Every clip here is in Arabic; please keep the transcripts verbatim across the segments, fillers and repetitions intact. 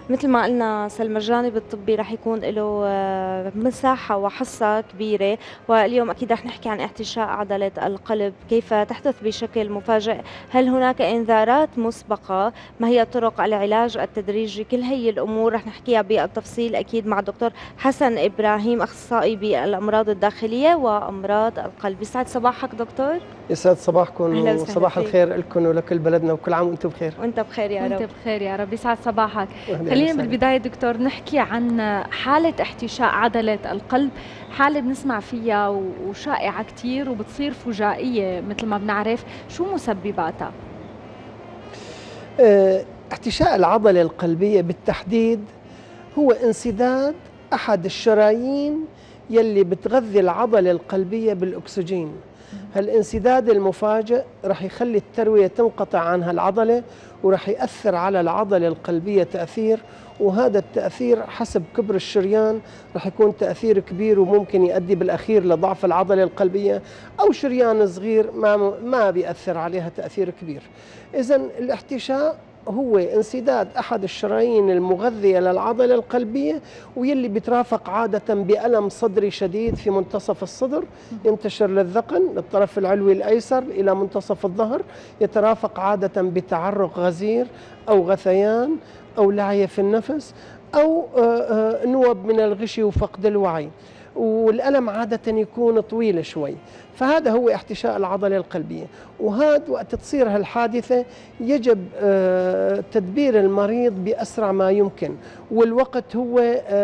مثل ما قلنا سلمى الجانب الطبي رح يكون له آه، مساحة وحصة كبيرة، واليوم أكيد رح نحكي عن احتشاء عضلة القلب، كيف تحدث بشكل مفاجئ، هل هناك إنذارات مسبقة، ما هي طرق العلاج التدريجي، كل هي الأمور رح نحكيها بالتفصيل أكيد مع الدكتور حسن إبراهيم، أخصائي بالأمراض الداخلية وأمراض القلب. يسعد صباحك دكتور. يسعد صباحكم أهلا وسهلا وصباح فيك. الخير لكم ولكل بلدنا، وكل عام وانتم بخير. وأنت بخير يا وانت رب. بخير يا رب، يسعد صباحك. أهلا خلينا وسهلا. بالبداية دكتور نحكي عن حالة احتشاء عضلة القلب، حالة بنسمع فيها وشائعة كتير وبتصير فجائية مثل ما بنعرف، شو مسبباتها؟ اه، احتشاء العضلة القلبية بالتحديد هو انسداد أحد الشرايين يلي بتغذي العضلة القلبية بالأكسجين. هالانسداد المفاجئ رح يخلي التروية تنقطع عن هالعضلة، ورح يأثر على العضلة القلبية تأثير، وهذا التأثير حسب كبر الشريان رح يكون تأثير كبير، وممكن يؤدي بالأخير لضعف العضلة القلبية، أو شريان صغير ما ما بيأثر عليها تأثير كبير. إذن الاحتشاء هو انسداد أحد الشرايين المغذية للعضلة القلبية، واللي بيترافق عادة بألم صدري شديد في منتصف الصدر، ينتشر للذقن للطرف العلوي الأيسر إلى منتصف الظهر، يترافق عادة بتعرق غزير أو غثيان أو لعي في النفس أو نوب من الغشي وفقد الوعي، والألم عادة يكون طويل شوي. فهذا هو احتشاء العضلة القلبية. وهذا وقت تصير هالحادثة يجب تدبير المريض بأسرع ما يمكن، والوقت هو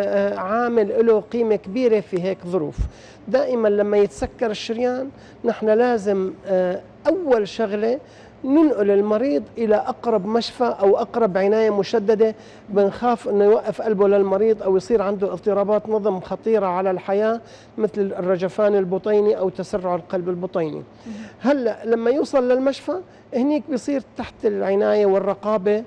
عامل له قيمة كبيرة في هيك ظروف. دائما لما يتسكر الشريان نحن لازم أول شغلة ننقل المريض إلى أقرب مشفى أو أقرب عناية مشددة. بنخاف أنه يوقف قلبه للمريض أو يصير عنده اضطرابات نظم خطيرة على الحياة مثل الرجفان البطيني أو تسرع القلب البطيني. هلأ لما يوصل للمشفى هنيك بيصير تحت العناية والرقابة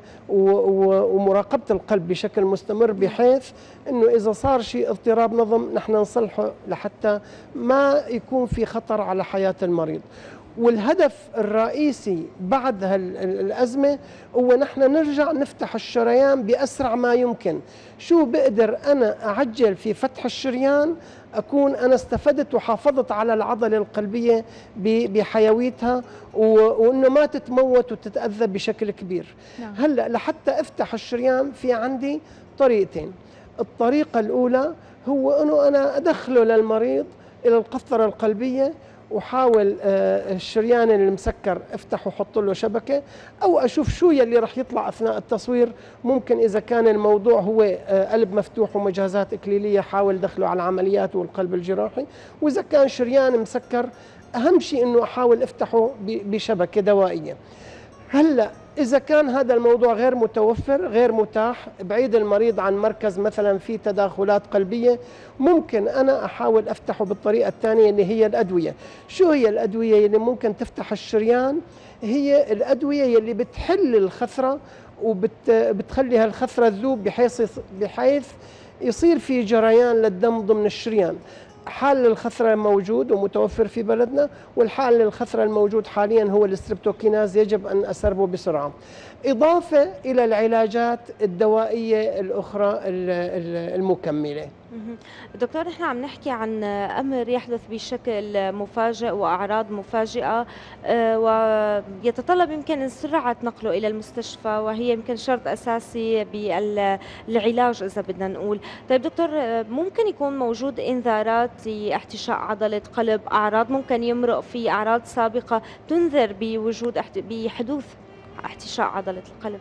ومراقبة القلب بشكل مستمر، بحيث أنه إذا صار شيء اضطراب نظم نحن نصلحه لحتى ما يكون في خطر على حياة المريض. والهدف الرئيسي بعد هالأزمة هو نحن نرجع نفتح الشريان بأسرع ما يمكن. شو بقدر أنا أعجل في فتح الشريان أكون أنا استفدت وحافظت على العضلة القلبية بحيويتها، وأنه ما تتموت وتتأذى بشكل كبير. نعم. هلأ لحتى أفتح الشريان في عندي طريقتين. الطريقة الأولى هو أنه أنا أدخله للمريض إلى القسطرة القلبية، وحاول الشريان المسكر افتح وحط له شبكة، أو أشوف شو يلي رح يطلع أثناء التصوير. ممكن إذا كان الموضوع هو قلب مفتوح ومجازات إكليلية حاول دخله على العمليات والقلب الجراحي، وإذا كان شريان مسكر أهم شيء أنه أحاول افتحه بشبكة دوائية. هلأ إذا كان هذا الموضوع غير متوفر غير متاح بعيد المريض عن مركز مثلا في تداخلات قلبية، ممكن أنا أحاول أفتحه بالطريقة الثانية اللي هي الأدوية. شو هي الأدوية اللي ممكن تفتح الشريان؟ هي الأدوية اللي بتحل الخثرة وبتخلي هالخثرة تذوب بحيث بحيث يصير في جريان للدم ضمن الشريان. حال للخثرة موجود ومتوفر في بلدنا، والحال للخثرة الموجود حاليا هو الستريبتوكيناز، يجب أن أسربه بسرعة، إضافة إلى العلاجات الدوائية الأخرى المكملة. دكتور نحن عم نحكي عن أمر يحدث بشكل مفاجئ وأعراض مفاجئة، ويتطلب يمكن سرعة نقله إلى المستشفى، وهي يمكن شرط أساسي بالعلاج إذا بدنا نقول. طيب دكتور، ممكن يكون موجود إنذارات لاحتشاء عضلة قلب، أعراض ممكن يمرق في أعراض سابقة تنذر بوجود بحدوث احتشاء عضلة القلب؟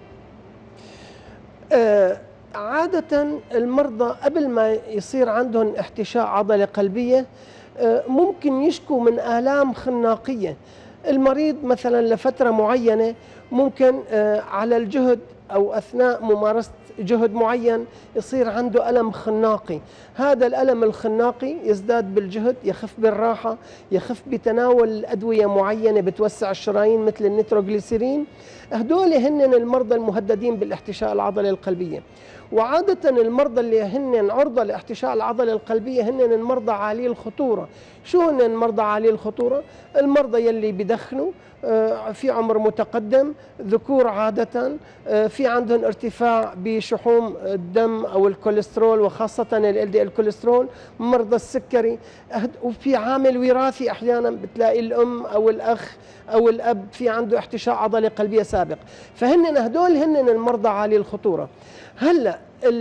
أه عادة المرضى قبل ما يصير عندهم احتشاء عضلة قلبية ممكن يشكوا من آلام خناقية. المريض مثلا لفترة معينة ممكن على الجهد أو أثناء ممارسة جهد معين يصير عنده ألم خناقي. هذا الألم الخناقي يزداد بالجهد، يخف بالراحة، يخف بتناول أدوية معينة بتوسع الشرايين مثل النيتروغليسيرين. هدول هن المرضى المهددين بالاحتشاء العضلة القلبية. وعادة المرضى اللي هن عرضة لاحتشاء العضلة القلبية هن المرضى عالي الخطورة. شو هن المرضى عالي الخطورة؟ المرضى يلي بدخنوا في عمر متقدم، ذكور عادة، في في عندهم ارتفاع بشحوم الدم او الكوليسترول، وخاصه ال دي ال كوليسترول، مرضى السكري. وفي عامل وراثي، احيانا بتلاقي الام او الاخ او الاب في عنده احتشاء عضلي قلبيه سابق، فهن هدول هن المرضى عالي الخطوره. هلا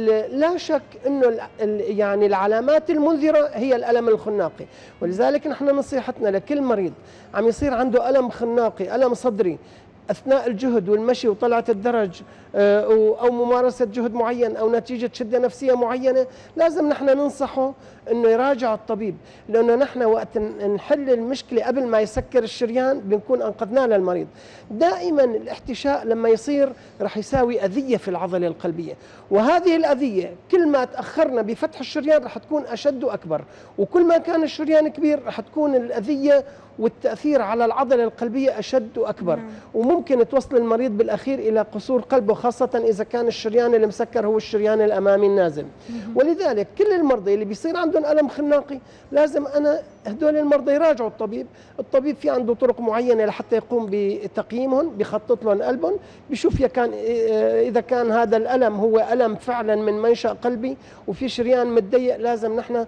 لا شك انه يعني العلامات المنذره هي الالم الخناقي، ولذلك نحن نصيحتنا لكل مريض عم يصير عنده الم خناقي، الم صدري اثناء الجهد والمشي وطلعه الدرج او ممارسه جهد معين او نتيجه شده نفسيه معينه، لازم نحن ننصحه انه يراجع الطبيب، لانه نحن وقت نحل المشكله قبل ما يسكر الشريان بنكون انقذناه للمريض. دائما الاحتشاء لما يصير رح يساوي اذيه في العضله القلبيه، وهذه الاذيه كل ما تاخرنا بفتح الشريان رح تكون اشد واكبر، وكل ما كان الشريان كبير رح تكون الاذيه والتاثير على العضله القلبيه اشد واكبر، مم. وممكن توصل المريض بالاخير الى قصور قلبه، خاصه اذا كان الشريان المسكر هو الشريان الامامي النازل. مم. ولذلك كل المرضى اللي بيصير عندهم الم خناقي لازم انا هدول المرضى يراجعوا الطبيب، الطبيب في عنده طرق معينه لحتى يقوم بتقييمهم، بيخطط لهم قلبهم، بيشوف يا كان اذا كان هذا الالم هو الم فعلا من منشأ قلبي وفي شريان متضيق، لازم نحن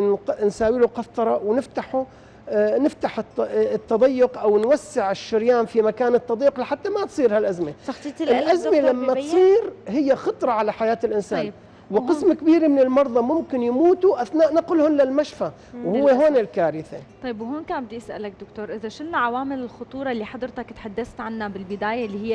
نساوي له قسطره ونفتحه، نفتح التضيق او نوسع الشريان في مكان التضيق لحتى ما تصير هالازمه. الازمه لما تصير هي خطره على حياه الانسان. طيب. وقسم كبير من المرضى ممكن يموتوا اثناء نقلهم للمشفى، وهو هون الكارثه. طيب وهون كان بدي اسالك دكتور، اذا شلنا عوامل الخطوره اللي حضرتك تحدثت عنها بالبدايه اللي هي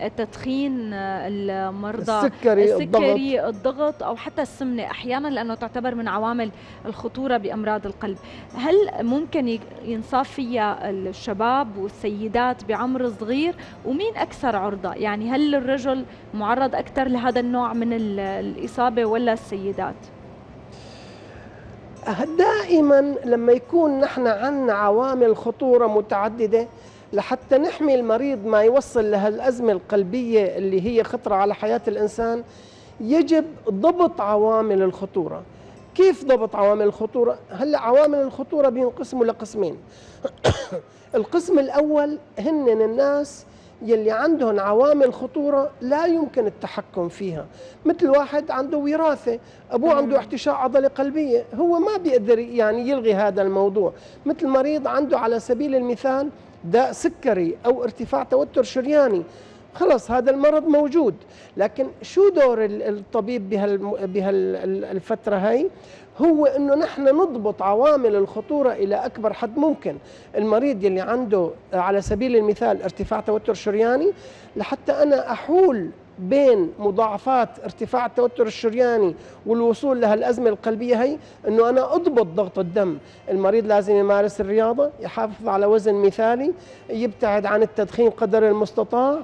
تدخين المرضى، السكري، السكري الضغط. الضغط او حتى السمنه احيانا لانه تعتبر من عوامل الخطوره بامراض القلب، هل ممكن ينصاب فيها الشباب والسيدات بعمر صغير؟ ومين اكثر عرضه؟ يعني هل الرجل معرض اكثر لهذا النوع من الاصابه ولا السيدات؟ دائما لما يكون نحن عندنا عوامل خطورة متعددة لحتى نحمي المريض ما يوصل لهالأزمة القلبية اللي هي خطرة على حياة الإنسان، يجب ضبط عوامل الخطورة. كيف ضبط عوامل الخطورة؟ هلا عوامل الخطورة بينقسموا لقسمين. القسم الأول هن الناس يلي عندهم عوامل خطورة لا يمكن التحكم فيها، مثل واحد عنده وراثة، أبوه عنده احتشاء عضلة قلبية، هو ما بيقدر يعني يلغي هذا الموضوع، مثل مريض عنده على سبيل المثال داء سكري أو ارتفاع توتر شرياني، خلص هذا المرض موجود. لكن شو دور الطبيب بهالفترة هاي؟ هو انه نحن نضبط عوامل الخطوره الى اكبر حد ممكن. المريض يلي عنده على سبيل المثال ارتفاع توتر شرياني، لحتى انا احول بين مضاعفات ارتفاع التوتر الشرياني والوصول لهالازمه القلبيه هي، انه انا اضبط ضغط الدم. المريض لازم يمارس الرياضه، يحافظ على وزن مثالي، يبتعد عن التدخين قدر المستطاع،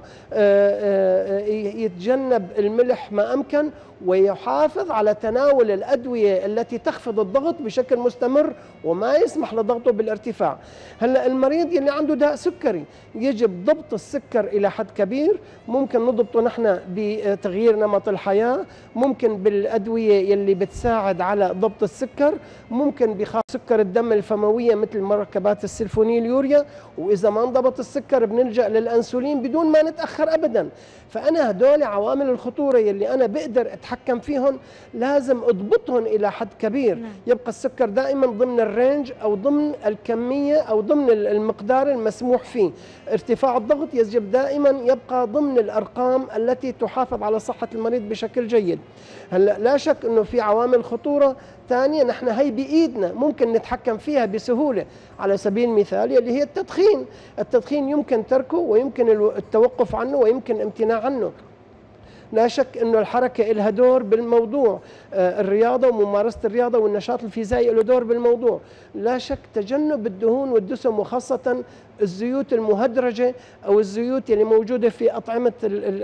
يتجنب الملح ما امكن، ويحافظ على تناول الأدوية التي تخفض الضغط بشكل مستمر وما يسمح لضغطه بالارتفاع. هلا المريض اللي عنده داء سكري يجب ضبط السكر إلى حد كبير، ممكن نضبطه نحن بتغيير نمط الحياة، ممكن بالأدوية اللي بتساعد على ضبط السكر، ممكن بخاص سكر الدم الفموية مثل مركبات السلفونيل يوريا، وإذا ما انضبط السكر بنلجأ للأنسولين بدون ما نتأخر أبدا. فأنا هدول عوامل الخطورة يلي أنا بقدر أتحكم فيهم لازم أضبطهم إلى حد كبير. نعم. يبقى السكر دائما ضمن الرينج أو ضمن الكمية أو ضمن المقدار المسموح فيه. ارتفاع الضغط يجب دائما يبقى ضمن الأرقام التي تحافظ على صحة المريض بشكل جيد. هلا لا شك أنه في عوامل خطورة ثانية نحن هي بإيدنا ممكن نتحكم فيها بسهولة، على سبيل المثال اللي هي التدخين. التدخين يمكن تركه ويمكن التوقف عنه ويمكن امتناع عنه. لا شك أنه الحركة لها دور بالموضوع، الرياضة وممارسة الرياضة والنشاط الفيزيائي له دور بالموضوع. لا شك تجنب الدهون والدسم وخاصة الزيوت المهدرجة أو الزيوت اللي موجودة في أطعمة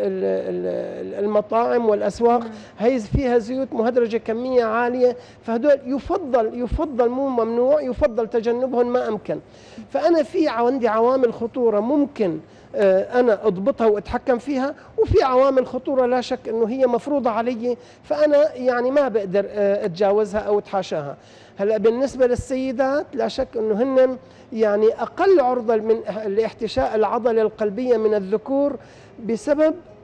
المطاعم والأسواق، هي فيها زيوت مهدرجة كمية عالية، فهدول يفضل يفضل مو ممنوع، يفضل تجنبهم ما أمكن. فأنا في عندي عوامل خطورة ممكن أنا أضبطها وأتحكم فيها، وفي عوامل خطورة لا شك أنه هي مفروضة علي فأنا يعني ما بقدر أتجاوزها أو أتحاشاها. هلا بالنسبة للسيدات لا شك أنه هن يعني أقل عرضة من لاحتشاء العضلة القلبية من الذكور بسبب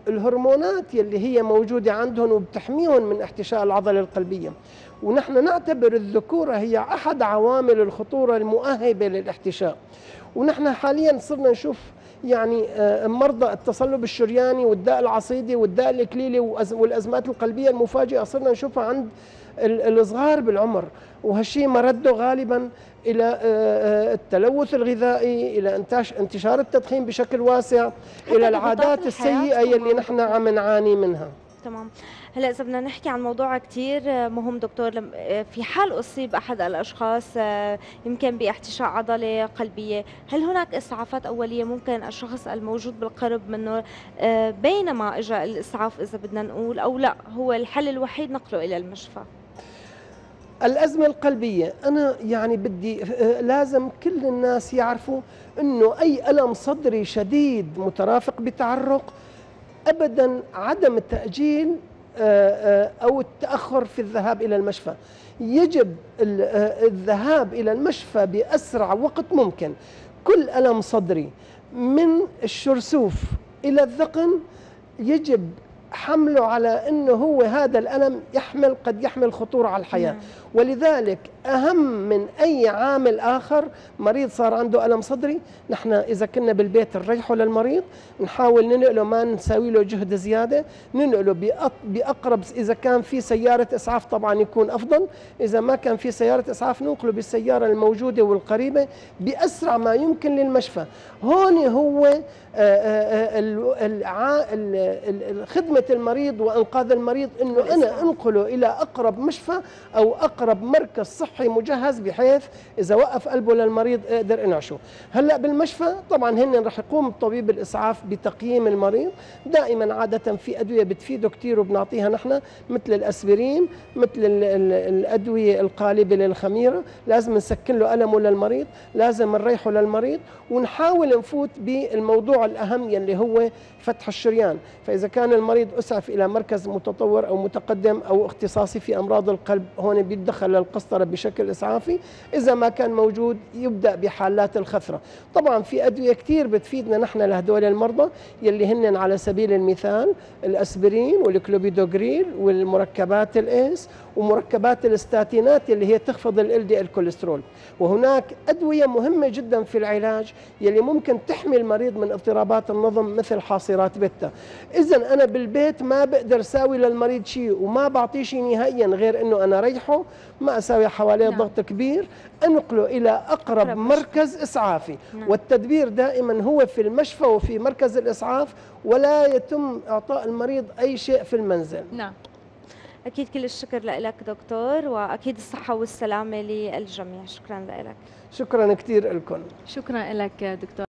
الهرمونات يلي هي موجودة عندهم وبتحميهم من احتشاء العضلة القلبية. ونحن نعتبر الذكورة هي أحد عوامل الخطورة المؤهبة للاحتشاء. ونحن حاليا صرنا نشوف يعني مرضى التصلب الشرياني والداء العصيدي والداء الإكليلي والأزمات القلبية المفاجئة صرنا نشوفها عند الصغار بالعمر، وهالشيء مرده غالبا إلى التلوث الغذائي، إلى انتشار التدخين بشكل واسع، إلى العادات السيئة يلي نحن عم نعاني منها. تمام. هلا اذا بدنا نحكي عن موضوع كثير مهم دكتور، في حال اصيب احد الاشخاص يمكن باحتشاء عضله قلبيه، هل هناك اسعافات اوليه ممكن الشخص الموجود بالقرب منه بينما اجى الاسعاف اذا بدنا نقول، او لا هو الحل الوحيد نقله الى المشفى؟ الأزمة القلبية أنا يعني بدي لازم كل الناس يعرفوا أنه أي ألم صدري شديد مترافق بتعرق أبدا عدم التأجيل أو التأخر في الذهاب إلى المشفى. يجب الذهاب إلى المشفى بأسرع وقت ممكن. كل ألم صدري من الشرسوف إلى الذقن يجب حمله على أنه هو هذا الألم يحمل قد يحمل خطورة على الحياة. نعم. ولذلك أهم من أي عامل آخر، مريض صار عنده ألم صدري، نحن إذا كنا بالبيت نريحه للمريض، نحاول ننقله، ما نساوي له جهد زيادة، ننقله بأقرب، إذا كان في سيارة إسعاف طبعا يكون أفضل، إذا ما كان في سيارة إسعاف ننقله بالسيارة الموجودة والقريبة بأسرع ما يمكن للمشفى. هون هو خدمة المريض وإنقاذ المريض، إنه أنا أنقله إلى أقرب مشفى أو أقرب مركز صحي مجهز، بحيث إذا وقف قلبه للمريض أقدر أنعشه. هلأ بالمشفى طبعا هن رح يقوم طبيب الإسعاف بتقييم المريض. دائما عادة في أدوية بتفيده كتير وبنعطيها نحن، مثل الأسبرين، مثل الأدوية القالبة للخميرة، لازم نسكن له ألمه للمريض، لازم نريحه للمريض، ونحاول نفوت بالموضوع الأهم يلي هو فتح الشريان. فإذا كان المريض أسعف إلى مركز متطور أو متقدم أو اختصاصي في أمراض القلب، هون بيتدخل القسطرة بشكل إسعافي. إذا ما كان موجود يبدأ بحالات الخثرة. طبعا في أدوية كتير بتفيدنا نحن لهدول المرضى يلي هن على سبيل المثال الأسبرين والكلوبيدوغريل والمركبات الإيس ومركبات الاستاتينات اللي هي تخفض ال دي الكوليسترول. وهناك أدوية مهمة جدا في العلاج يلي ممكن تحمي المريض من اضطرابات النظم مثل حاصرات بيتا. إذا أنا بالبيت ما بقدر ساوي للمريض شيء وما بعطيه شيء نهائيا غير إنه أنا ريحه، ما أساوي حواليه نعم. ضغط كبير، أنقله إلى أقرب مركز إسعافي. نعم. والتدبير دائما هو في المشفى وفي مركز الإسعاف، ولا يتم إعطاء المريض أي شيء في المنزل. نعم. أكيد كل الشكر لك دكتور، وأكيد الصحة والسلامة للجميع. شكرا لك. شكرا كثير لكم. شكرا لك دكتور.